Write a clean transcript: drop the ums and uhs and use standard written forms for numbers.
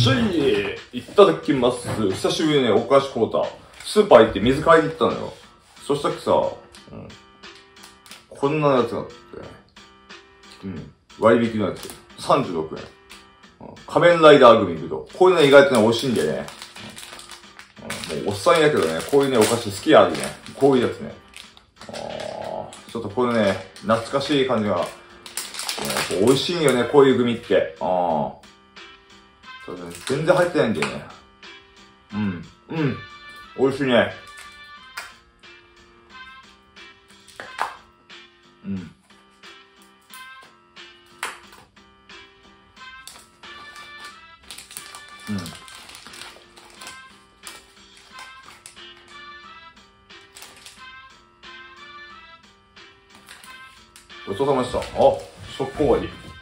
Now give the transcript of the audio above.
しゃい、いただきます。久しぶりにね、お菓子買うた。スーパー行って水買いに行ったのよ。そしたっけさ、こんなやつがあって、割引のやつ。36円。仮面ライダーグミぶどう。こういうの意外とね、美味しいんだよね。もうおっさんやけどね、こういうね、お菓子好きやでね。こういうやつね。ちょっとこれね、懐かしい感じが、美味しいよね、こういうグミって。そうね、全然入ってないんだよね。美味しいね。ごちそうさまでした。速攻味。